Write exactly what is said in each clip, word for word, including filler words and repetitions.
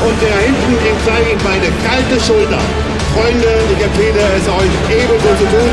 Und da hinten, dem zeige ich meine kalte Schulter. Freunde, ich empfehle es euch ebenso zu tun.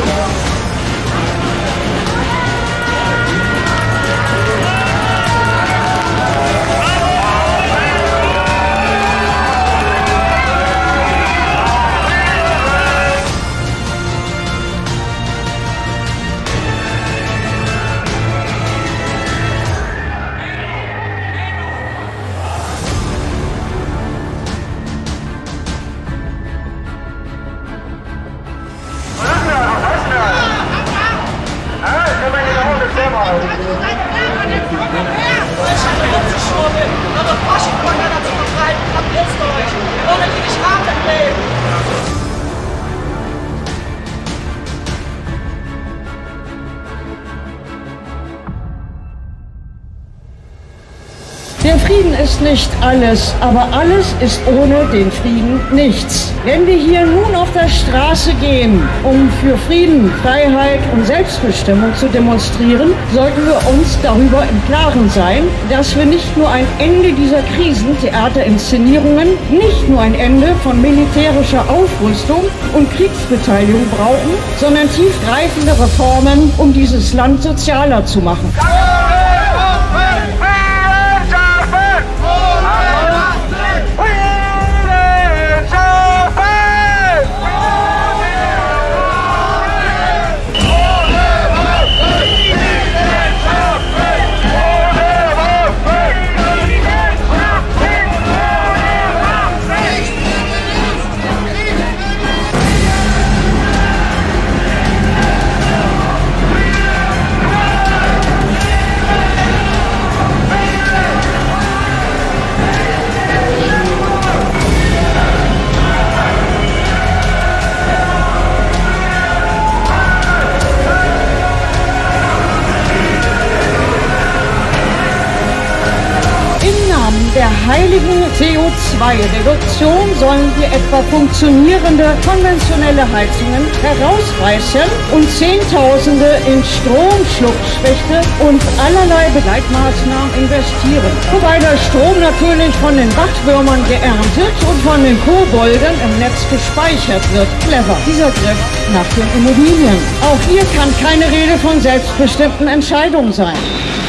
Der Frieden ist nicht alles, aber alles ist ohne den Frieden nichts. Wenn wir hier nun auf der Straße gehen, um für Frieden, Freiheit und Selbstbestimmung zu demonstrieren, sollten wir uns darüber im Klaren sein, dass wir nicht nur ein Ende dieser Krisen, Theaterinszenierungen, nicht nur ein Ende von militärischer Aufrüstung und Kriegsbeteiligung brauchen, sondern tiefgreifende Reformen, um dieses Land sozialer zu machen. Der heiligen C O zwei Reduktion sollen wir etwa funktionierende konventionelle Heizungen herausreißen und Zehntausende in Stromschluckschwäche und allerlei Begleitmaßnahmen investieren. Wobei der Strom natürlich von den Wattwürmern geerntet und von den Kobolden im Netz gespeichert wird. Clever, dieser Griff nach den Immobilien. Auch hier kann keine Rede von selbstbestimmten Entscheidungen sein.